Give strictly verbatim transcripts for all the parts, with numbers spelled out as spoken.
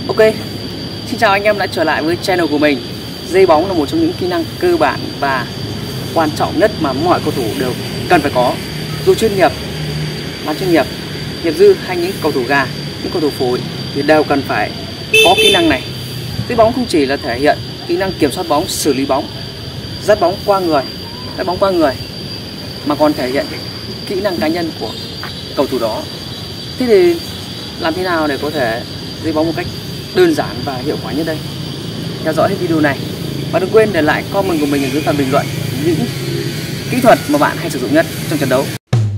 Ok, xin chào anh em đã trở lại với channel của mình. Dây bóng là một trong những kỹ năng cơ bản và quan trọng nhất mà mọi cầu thủ đều cần phải có. Dù chuyên nghiệp, bán chuyên nghiệp, nghiệp dư hay những cầu thủ gà, những cầu thủ phối thì đều cần phải có kỹ năng này. Dây bóng không chỉ là thể hiện kỹ năng kiểm soát bóng, xử lý bóng, dắt bóng qua người, dắt bóng qua người mà còn thể hiện kỹ năng cá nhân của cầu thủ đó. Thế thì làm thế nào để có thể dây bóng một cách đơn giản và hiệu quả nhất đây? Theo dõi hết video này và đừng quên để lại comment của mình ở dưới phần bình luận những kỹ thuật mà bạn hay sử dụng nhất trong trận đấu.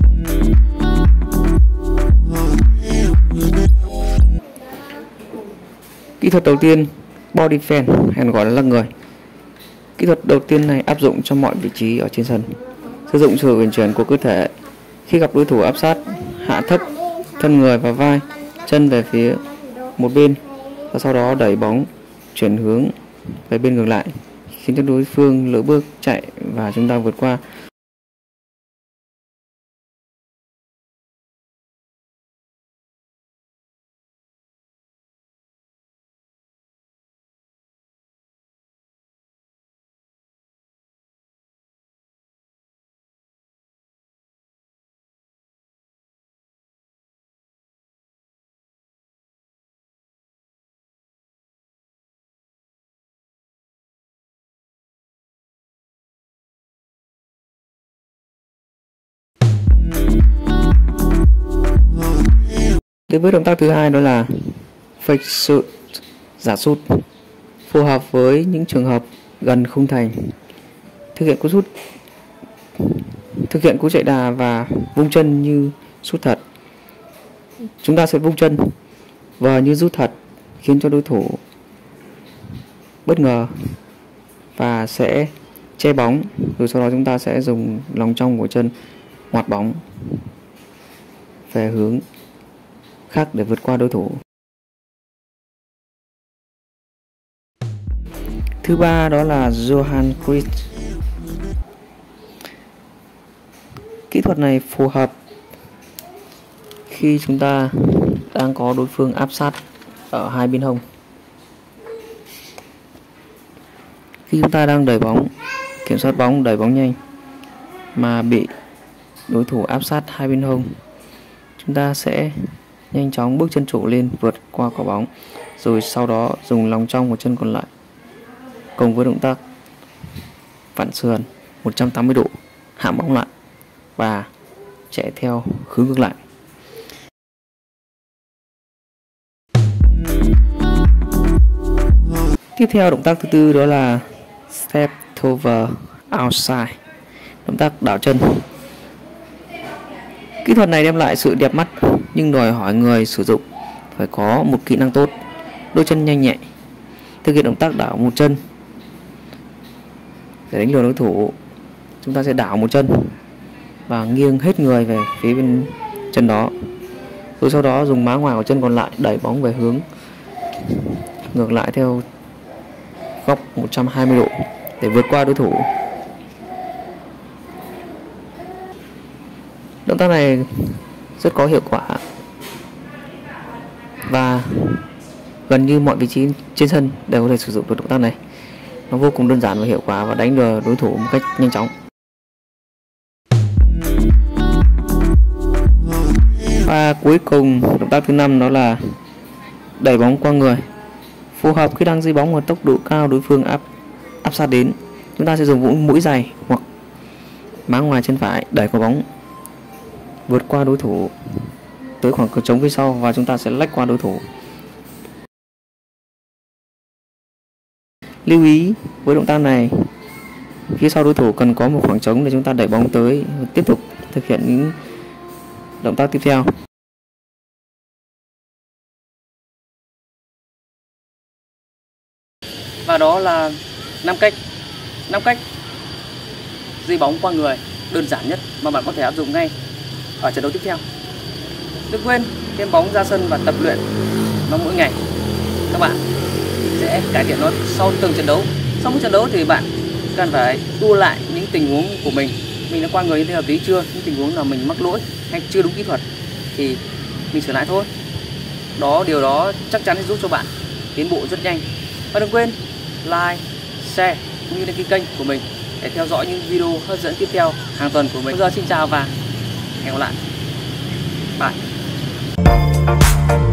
Kỹ thuật đầu tiên, body defense hay gọi là lắc người. Kỹ thuật đầu tiên này áp dụng cho mọi vị trí ở trên sân. Sử dụng sự uyển chuyển của cơ thể khi gặp đối thủ áp sát, hạ thấp thân người và vai, chân về phía một bên và sau đó đẩy bóng chuyển hướng về bên ngược lại, khiến cho đối phương lỡ bước chạy và chúng ta vượt qua. Đến với động tác thứ hai, đó là fake shoot, giả sút, phù hợp với những trường hợp gần khung thành. Thực hiện cú sút, thực hiện cú chạy đà và vung chân như sút thật. Chúng ta sẽ vung chân và như rút thật, khiến cho đối thủ bất ngờ và sẽ che bóng, rồi sau đó chúng ta sẽ dùng lòng trong của chân ngoặt bóng về hướng khác để vượt qua đối thủ. Thứ ba đó là Johan Cruyff. Kỹ thuật này phù hợp khi chúng ta đang có đối phương áp sát ở hai bên hông. Khi chúng ta đang đẩy bóng, kiểm soát bóng, đẩy bóng nhanh mà bị đối thủ áp sát hai bên hông, chúng ta sẽ nhanh chóng bước chân trụ lên, vượt qua quả bóng, rồi sau đó dùng lòng trong của chân còn lại cùng với động tác vặn sườn một trăm tám mươi độ, hạ bóng lại và chạy theo hướng ngược lại. Tiếp theo, động tác thứ tư đó là step over outside, động tác đảo chân. Kỹ thuật này đem lại sự đẹp mắt nhưng đòi hỏi người sử dụng phải có một kỹ năng tốt, đôi chân nhanh nhạy. Thực hiện động tác đảo một chân để đánh lừa đối thủ. Chúng ta sẽ đảo một chân và nghiêng hết người về phía bên chân đó, rồi sau đó dùng má ngoài của chân còn lại đẩy bóng về hướng ngược lại theo góc một trăm hai mươi độ để vượt qua đối thủ. Động tác này rất có hiệu quả và gần như mọi vị trí trên sân đều có thể sử dụng được động tác này. Nó vô cùng đơn giản và hiệu quả và đánh lừa đối thủ một cách nhanh chóng. Và cuối cùng, động tác thứ năm đó là đẩy bóng qua người. Phù hợp khi đang dây bóng ở tốc độ cao, đối phương áp áp sát đến, chúng ta sẽ dùng mũi giày hoặc má ngoài chân phải đẩy quả bóng vượt qua đối thủ tới khoảng cửa trống phía sau và chúng ta sẽ lách qua đối thủ. Lưu ý với động tác này, phía sau đối thủ cần có một khoảng trống để chúng ta đẩy bóng tới, tiếp tục thực hiện những động tác tiếp theo. Và đó là năm cách năm cách dây bóng qua người đơn giản nhất mà bạn có thể áp dụng ngay ở trận đấu tiếp theo. Đừng quên đem bóng ra sân và tập luyện nó mỗi ngày. Các bạn sẽ cải thiện nó sau từng trận đấu. Sau mỗi trận đấu thì bạn cần phải tua lại những tình huống của mình. Mình đã qua người như thế hợp lý chưa? Những tình huống nào mình mắc lỗi hay chưa đúng kỹ thuật thì mình sửa lại thôi. Đó, điều đó chắc chắn sẽ giúp cho bạn tiến bộ rất nhanh. Và đừng quên like, share cũng như đăng ký kênh của mình để theo dõi những video hấp dẫn tiếp theo hàng tuần của mình. Bây giờ xin chào và hẹn gặp lại. Bye.